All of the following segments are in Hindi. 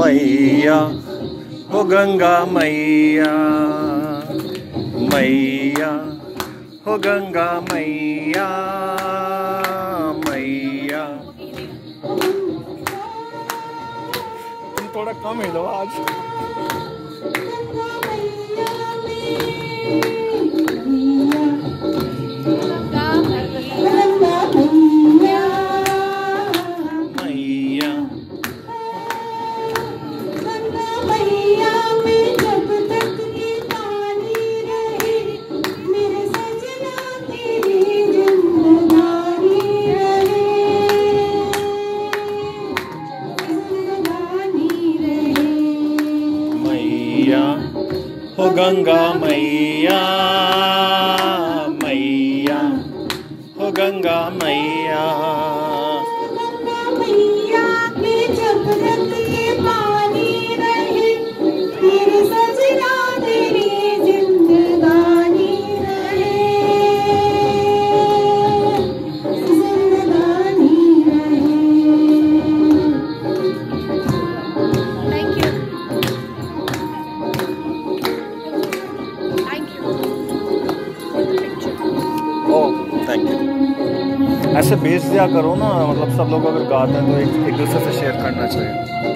मैया हो गंगा मैया, मैया हो गंगा मैया, मैया। तुम थोड़ा कम ही लो आज। हो गंगा मैया, मैया हो गंगा मैया, मैया के जब तक ये पानी रहे, तेरे सजना तेरी जिंदगानी रहे, जिंदगानी रहे। Thank you. Thank you. ऐसे भेज दिया करो ना, मतलब सब लोग अगर गाते हैं तो एक दूसरे से शेयर करना चाहिए।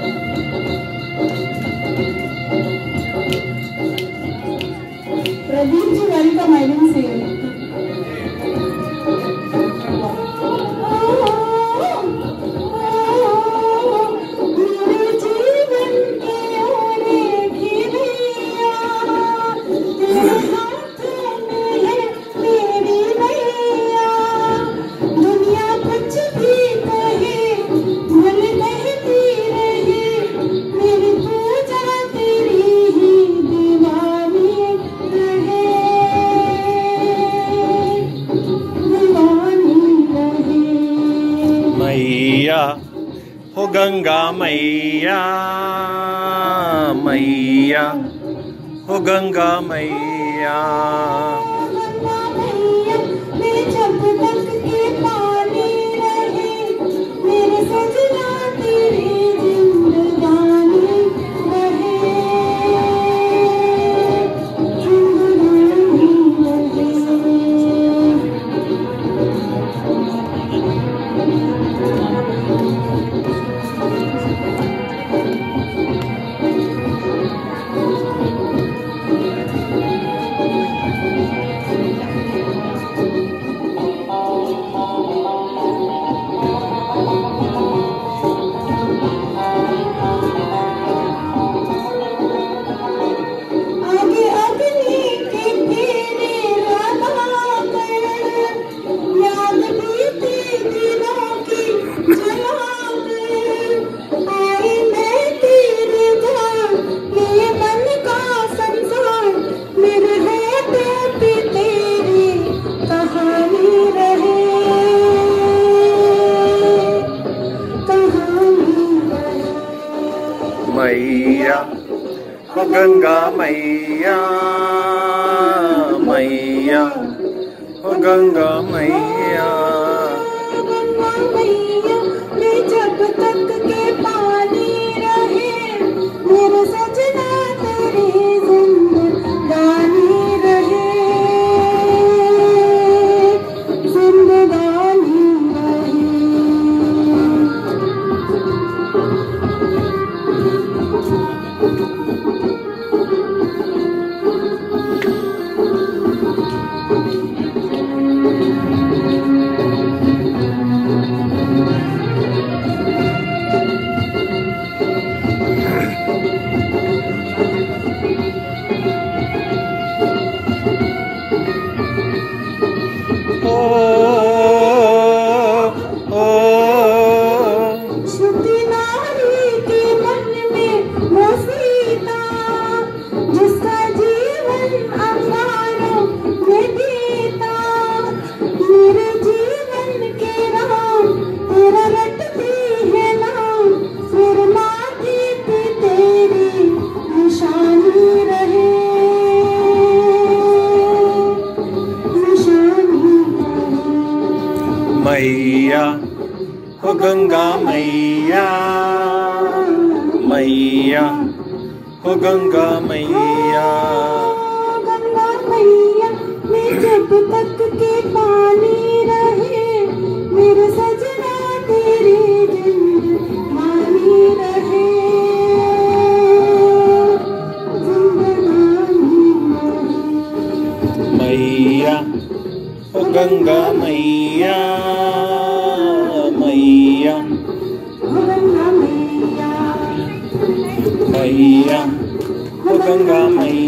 Pradeep ji welcome, I will say मैया हो गंगा मैया, मैया हो गंगा मैया, जब तक के पानी रहे, मेरे सजना तेरी जिंदगानी रहे, जिंदगानी रहे। मैया हो गंगा मैया, मैया हो गंगा मैया, जब तक के पानी रहे, मेरे सजना तेरी जिंदगानी रहे, जिंदगानी रहे। मैया हो गंगा मैया, मैया हो गंगा मैया। गंगा मैया मैं जब तक के पानी रहे, मेरे सजना तेरी जिंदगानी रहे, जिंदगानी रहे। मैया हो गंगा मैया, मैया गंगा मैया, मैया हो गंगा मैया।